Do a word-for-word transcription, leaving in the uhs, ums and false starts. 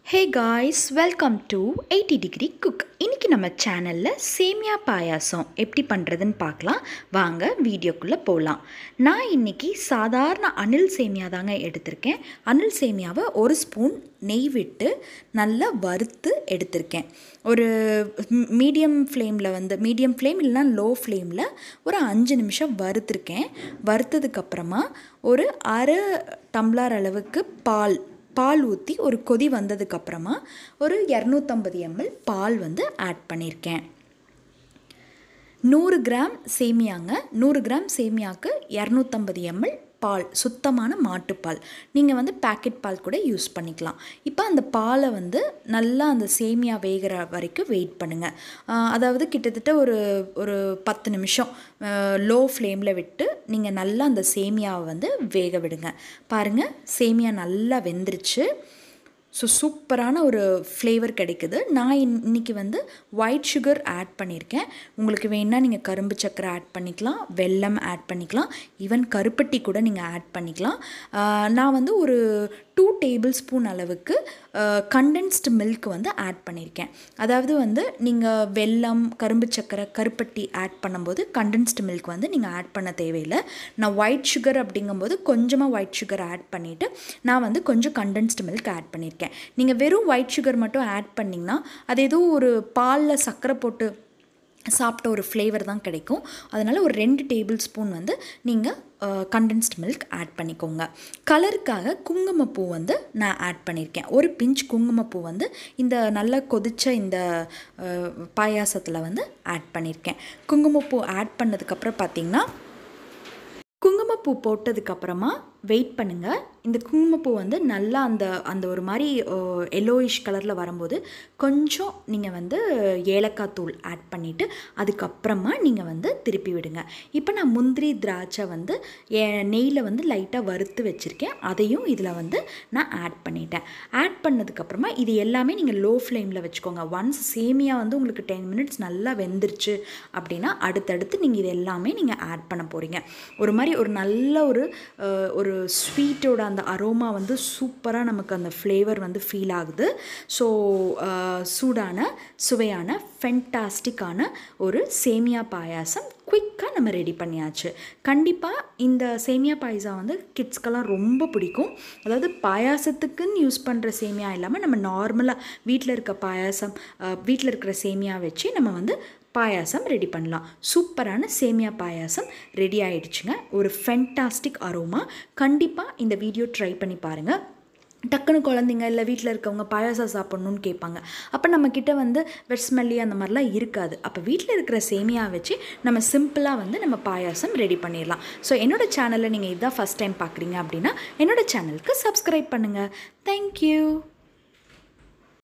Hey guys, welcome to eighty degree cook. இன்னைக்கு நம்ம சேனல்ல சேமியா பாயாசம் எப்படி பண்றதுன்னு பார்க்கலாம். வாங்க வீடியோக்குள்ள போலாம். நான் இன்னைக்கு சாதாரண அணில் சேமியா தாங்க எடுத்திருக்கேன். அணில் சேமியாவை ஒரு ஸ்பூன் நெய் விட்டு நல்லா வறுத்து எடுத்திருக்கேன். ஒரு மீடியம் ஃப்ளேமில் வந்து மீடியம் ஃப்ளேம் இல்லைனா லோ ஃப்ளேமில் ஒரு அஞ்சு நிமிஷம் வறுத்துருக்கேன். வறுத்ததுக்கப்புறமா ஒரு அரை டம்ளர் அளவுக்கு பால் பால் ஊற்றி ஒரு கொதி வந்ததுக்கப்புறமா ஒரு இரநூத்தம்பது எம்எல் பால் வந்து ஆட் பண்ணியிருக்கேன். நூறு கிராம் சேமியாங்க. நூறு கிராம் சேமியாவுக்கு இரநூத்தம்பது எம்எல் பால், சுத்தமான மாட்டுப்பால். நீங்கள் வந்து பேக்கெட் பால் கூட யூஸ் பண்ணிக்கலாம். இப்போ அந்த பாலை வந்து நல்லா அந்த சேமியா வேகிற வரைக்கும் வெயிட் பண்ணுங்கள். அதாவது கிட்டத்தட்ட ஒரு ஒரு பத்து நிமிஷம் லோ ஃப்ளேமில் விட்டு நீங்கள் நல்லா அந்த சேமியாவை வந்து வேக விடுங்க. பாருங்கள், சேமியா நல்லா வெந்துருச்சு. ஸோ சூப்பரான ஒரு ஃப்ளேவர் கிடைக்குது. நான் இன்றைக்கி வந்து ஒயிட் சுகர் ஆட் பண்ணியிருக்கேன். உங்களுக்கு வேணால் நீங்கள் கரும்பு சக்கரை ஆட் பண்ணிக்கலாம், வெல்லம் ஆட் பண்ணிக்கலாம், ஈவன் கருப்பட்டி கூட நீங்கள் ஆட் பண்ணிக்கலாம். நான் வந்து ஒரு டூ டேபிள் ஸ்பூன் அளவுக்கு கண்டென்ஸ்டு மில்க் வந்து ஆட் பண்ணியிருக்கேன். அதாவது வந்து நீங்கள் வெல்லம், கரும்பு சக்கரை, கருப்பட்டி ஆட் பண்ணும்போது கண்டென்ஸ்டு மில்க் வந்து நீங்கள் ஆட் பண்ண தேவையில்லை. நான் ஒயிட் சுகர் அப்படிங்கும்போது கொஞ்சமாக ஒயிட் சுகர் ஆட் பண்ணிவிட்டு நான் வந்து கொஞ்சம் கண்டென்ஸ்டு மில்க் ஆட் பண்ணியிருக்கேன். நீங்கள் வெறும் ஒயிட் சுகர் மட்டும் ஆட் பண்ணிங்கன்னா அது ஏதோ ஒரு பாலில் சர்க்கரை போட்டு சாப்பிட்ட ஒரு ஃப்ளேவர் தான் கிடைக்கும். அதனால் ஒரு ரெண்டு டேபிள் ஸ்பூன் வந்து நீங்கள் கண்டென்ஸ்ட் மில்க் ஆட் பண்ணிக்கோங்க. கலருக்காக குங்குமப்பூ வந்து நான் ஆட் பண்ணியிருக்கேன். ஒரு பிஞ்ச் குங்குமப்பூ வந்து இந்த நல்லா கொதித்த இந்த பாயாசத்தில் வந்து ஆட் பண்ணியிருக்கேன். குங்குமப்பூ ஆட் பண்ணதுக்கப்புறம் பார்த்திங்கன்னா, குங்குமப்பூ போட்டதுக்கப்புறமா வெயிட் பண்ணுங்கள். இந்த குங்குமப்பூ வந்து நல்லா அந்த அந்த ஒரு மாதிரி எல்லோயிஷ் கலரில் வரும்போது கொஞ்சம் நீங்கள் வந்து ஏலக்காய் தூள் ஆட் பண்ணிவிட்டு அதுக்கப்புறமா நீங்கள் வந்து திருப்பி விடுங்க. இப்போ நான் முந்திரி திராட்சை வந்து நெய்யில் வந்து லைட்டாக வறுத்து வச்சுருக்கேன். அதையும் இதில் வந்து நான் ஆட் பண்ணிட்டேன். ஆட் பண்ணதுக்கப்புறமா இது எல்லாமே நீங்கள் லோ ஃப்ளேமில் வச்சுக்கோங்க. ஒன்ஸ் சேமியா வந்து உங்களுக்கு டென் மினிட்ஸ் நல்லா வெந்துருச்சு அப்படின்னா அடுத்தடுத்து நீங்கள் இது எல்லாமே நீங்கள் ஆட் பண்ண போகிறீங்க. ஒரு மாதிரி ஒரு நல்ல ஒரு ஒரு ஸ்வீட்டோட அந்த அரோமா வந்து சூப்பராக நமக்கு அந்த ஃப்ளேவர் வந்து ஃபீல் ஆகுது. ஸோ சூடான சுவையான ஃபென்டாஸ்டிக்கான ஒரு சேமியா பாயாசம் குயிக்காக நம்ம ரெடி பண்ணியாச்சு. கண்டிப்பாக இந்த சேமியா பாயசம் வந்து கிட்ஸ்க்கெல்லாம் ரொம்ப பிடிக்கும். அதாவது பாயாசத்துக்குன்னு யூஸ் பண்ணுற சேமியா இல்லாமல் நம்ம நார்மலாக வீட்டில் இருக்க பாயாசம் வீட்டில் இருக்கிற சேமியா வச்சு நம்ம வந்து பாயாசம் ரெடி பண்ணலாம். சூப்பரான சேமியா பாயாசம் ரெடி ஆகிடுச்சுங்க. ஒரு ஃபென்டாஸ்டிக் அரோமா. கண்டிப்பாக இந்த வீடியோ ட்ரை பண்ணி பாருங்கள். டக்குன்னு குழந்தைங்க இல்லை வீட்டில் இருக்கவங்க பாயாசம் சாப்பிட்ணுன்னு கேட்பாங்க. அப்போ நம்மக்கிட்ட வந்து வெட்ஸ்மெல்லி அந்த மாதிரிலாம் இருக்காது. அப்போ வீட்டில் இருக்கிற சேமியா வச்சு நம்ம சிம்பிளாக வந்து நம்ம பாயாசம் ரெடி பண்ணிடலாம். ஸோ என்னோடய சேனலில் நீங்கள் இதுதான் ஃபஸ்ட் டைம் பார்க்குறீங்க அப்படின்னா என்னோடய சேனலுக்கு சப்ஸ்கிரைப் பண்ணுங்கள். தேங்க்யூ.